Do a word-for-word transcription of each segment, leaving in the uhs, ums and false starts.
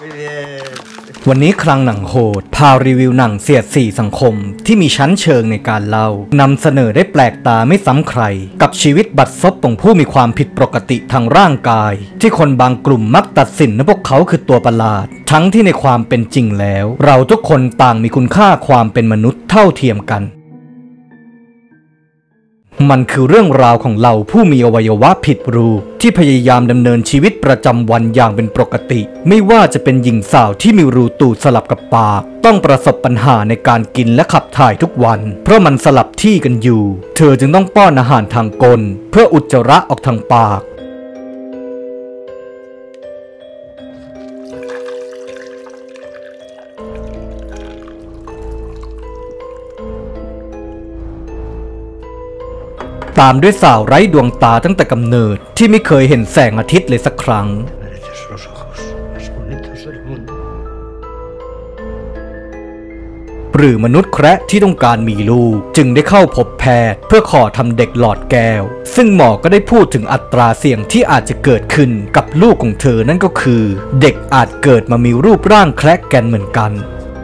วันนี้คลังหนังโหดพารีวิวหนังเสียดสีสังคมที่มีชั้นเชิงในการเล่านำเสนอได้แปลกตาไม่ซ้ำใครกับชีวิตบัดซบของผู้มีความผิดปกติทางร่างกายที่คนบางกลุ่มมักตัดสินว่าพวกเขาคือตัวประหลาดทั้งที่ในความเป็นจริงแล้วเราทุกคนต่างมีคุณค่าความเป็นมนุษย์เท่าเทียมกันมันคือเรื่องราวของเราผู้มีอวัยวะผิดรูปที่พยายามดำเนินชีวิตประจำวันอย่างเป็นปกติไม่ว่าจะเป็นหญิงสาวที่มีรูตูดสลับกับปากต้องประสบปัญหาในการกินและขับถ่ายทุกวันเพราะมันสลับที่กันอยู่เธอจึงต้องป้อนอาหารทางกลเพื่ออุจจาระออกทางปากตามด้วยสาวไร้ดวงตาตั้งแต่กำเนิดที่ไม่เคยเห็นแสงอาทิตย์เลยสักครั้งหรือมนุษย์แคระที่ต้องการมีลูกจึงได้เข้าพบแพทย์เพื่อขอทำเด็กหลอดแก้วซึ่งหมอก็ได้พูดถึงอัตราเสี่ยงที่อาจจะเกิดขึ้นกับลูกของเธอนั่นก็คือเด็กอาจเกิดมามีรูปร่างแคระแกนเหมือนกัน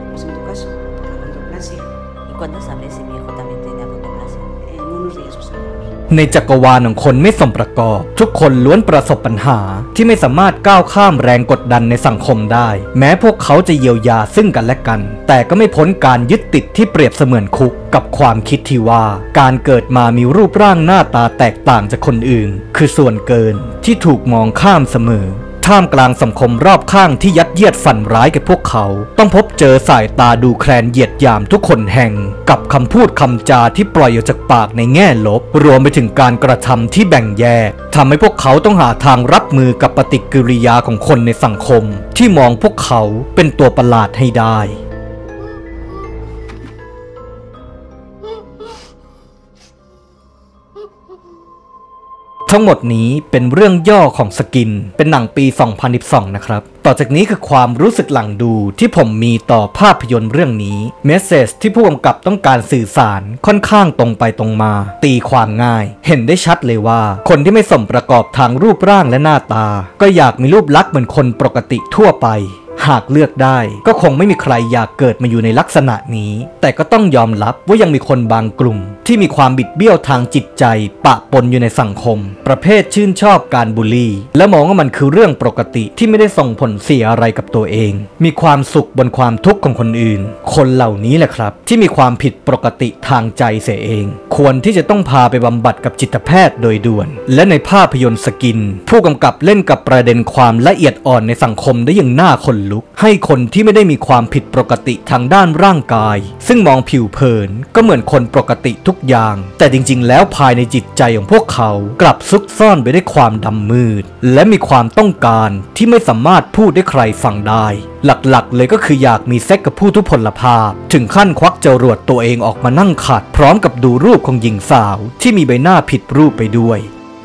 ในจักรวาลของคนไม่สมประกอบทุกคนล้วนประสบปัญหาที่ไม่สามารถก้าวข้ามแรงกดดันในสังคมได้แม้พวกเขาจะเยียวยาซึ่งกันและกันแต่ก็ไม่พ้นการยึดติดที่เปรียบเสมือนคุกกับความคิดที่ว่าการเกิดมามีรูปร่างหน้าตาแตกต่างจากคนอื่นคือส่วนเกินที่ถูกมองข้ามเสมอท่ามกลางสังคมรอบข้างที่ยัดเยียดฝันร้ายแก่พวกเขาต้องพบเจอสายตาดูแคลนเหยียดหยามทุกคนแห่งกับคำพูดคำจาที่ปล่อยออกจากปากในแง่ลบรวมไปถึงการกระทำที่แบ่งแยกทำให้พวกเขาต้องหาทางรับมือกับปฏิกิริยาของคนในสังคมที่มองพวกเขาเป็นตัวประหลาดให้ได้ทั้งหมดนี้เป็นเรื่องย่อของสกินเป็นหนังปีสองพันสิบสองนะครับต่อจากนี้คือความรู้สึกหลังดูที่ผมมีต่อภาพยนตร์เรื่องนี้เมสเสจที่ผู้กำกับต้องการสื่อสารค่อนข้างตรงไปตรงมาตีความง่ายเห็นได้ชัดเลยว่าคนที่ไม่สมประกอบทางรูปร่างและหน้าตาก็อยากมีรูปลักษณ์เหมือนคนปกติทั่วไปหากเลือกได้ก็คงไม่มีใครอยากเกิดมาอยู่ในลักษณะนี้แต่ก็ต้องยอมรับว่ายังมีคนบางกลุ่มที่มีความบิดเบี้ยวทางจิตใจปะปนอยู่ในสังคมประเภทชื่นชอบการบูลลี่และมองว่ามันคือเรื่องปกติที่ไม่ได้ส่งผลเสียอะไรกับตัวเองมีความสุขบนความทุกข์ของคนอื่นคนเหล่านี้แหละครับที่มีความผิดปกติทางใจเสียเองควรที่จะต้องพาไปบำบัดกับจิตแพทย์โดยด่วนและในภาพยนตร์สกินผู้กำกับเล่นกับประเด็นความละเอียดอ่อนในสังคมได้อย่างน่าขนลุกให้คนที่ไม่ได้มีความผิดปกติทางด้านร่างกายซึ่งมองผิวเผินก็เหมือนคนปกติทุกอย่างแต่จริงๆแล้วภายในจิตใจของพวกเขากลับซุกซ่อนไปด้วยความดำมืดและมีความต้องการที่ไม่สามารถพูดให้ใครฟังได้หลักๆเลยก็คืออยากมีเซ็กกับผู้ทุพพลภาพถึงขั้นควักจรวดตัวเองออกมานั่งขัดพร้อมกับดูรูปของหญิงสาวที่มีใบหน้าผิดรูปไปด้วย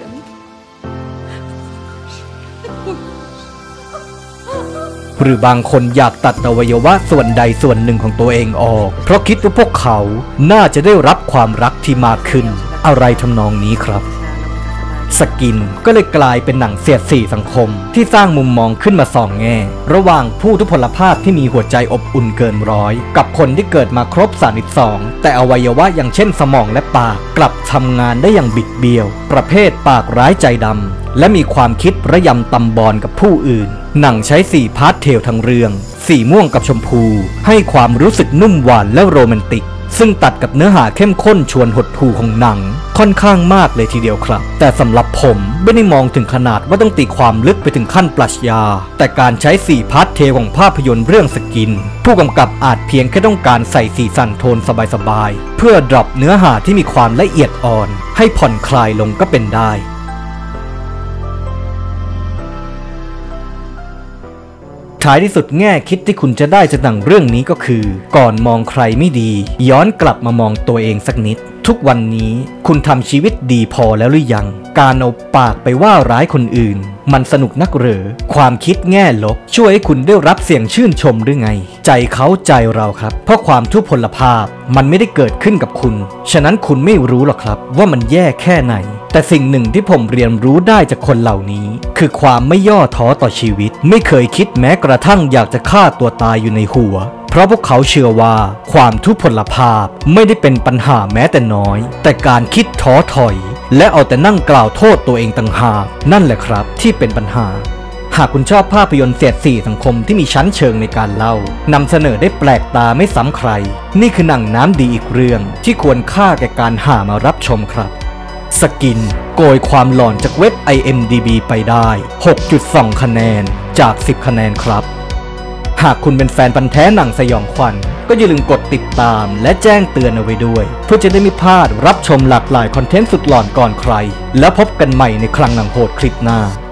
หรือบางคนอยากตัดอวัยวะส่วนใดส่วนหนึ่งของตัวเองออกเพราะคิดว่าพวกเขาน่าจะได้รับความรักที่มากขึ้นอะไรทำนองนี้ครับสกินก็เลยกลายเป็นหนังเสียดสีสังคมที่สร้างมุมมองขึ้นมาสองแง่ระหว่างผู้ทุพพลภาพที่มีหัวใจอบอุ่นเกินร้อยกับคนที่เกิดมาครบสามสิบสองแต่อวัยวะอย่างเช่นสมองและปากกลับทำงานได้อย่างบิดเบี้ยวประเภทปากร้ายใจดำและมีความคิดระยำตำบอลกับผู้อื่นหนังใช้สีพาสเทลทั้งเรื่องสีม่วงกับชมพูให้ความรู้สึกนุ่มหวานและโรแมนติกซึ่งตัดกับเนื้อหาเข้มข้นชวนหดหู่ของหนังค่อนข้างมากเลยทีเดียวครับแต่สำหรับผมไม่ได้มองถึงขนาดว่าต้องตีความลึกไปถึงขั้นปรัชญาแต่การใช้สีพาสเทลของภาพยนตร์เรื่องสกินผู้กำกับอาจเพียงแค่ต้องการใส่สีสันโทนสบายๆเพื่อดรอปเนื้อหาที่มีความละเอียดอ่อนให้ผ่อนคลายลงก็เป็นได้ท้ายที่สุดแง่คิดที่คุณจะได้จากหนังเรื่องนี้ก็คือก่อนมองใครไม่ดีย้อนกลับมามองตัวเองสักนิดทุกวันนี้คุณทำชีวิตดีพอแล้วหรือยังการเอาปากไปว่าร้ายคนอื่นมันสนุกนักเหรอความคิดแง่ลบช่วยให้คุณได้รับเสียงชื่นชมหรือไงใจเขาใจเราครับเพราะความทุพพลภาพมันไม่ได้เกิดขึ้นกับคุณฉะนั้นคุณไม่รู้หรอกครับว่ามันแย่แค่ไหนแต่สิ่งหนึ่งที่ผมเรียนรู้ได้จากคนเหล่านี้คือความไม่ย่อท้อต่อชีวิตไม่เคยคิดแม้กระทั่งอยากจะฆ่าตัวตายอยู่ในหัวเพราะพวกเขาเชื่อว่าความทุพพลภาพไม่ได้เป็นปัญหาแม้แต่น้อยแต่การคิดท้อถอยและเอาแต่นั่งกล่าวโทษตัวเองต่างหากนั่นแหละครับที่เป็นปัญหาหากคุณชอบภาพยนตร์เสียดสีสังคมที่มีชั้นเชิงในการเล่านำเสนอได้แปลกตาไม่ซ้ำใครนี่คือหนังน้ำดีอีกเรื่องที่ควรค่าแก่การหามารับชมครับสกินโกยความหลอนจากเว็บ ไอ เอ็ม ดี บี ไปได้ หกจุดสอง คะแนนจากสิบคะแนนครับหากคุณเป็นแฟนพันธุ์แท้หนังสยองขวัญก็อย่าลืมกดติดตามและแจ้งเตือนเอาไว้ด้วยเพื่อจะได้ไม่พลาดรับชมหลากหลายคอนเทนต์สุดหลอนก่อนใครแล้วพบกันใหม่ในคลังหนังโหดคลิปหน้า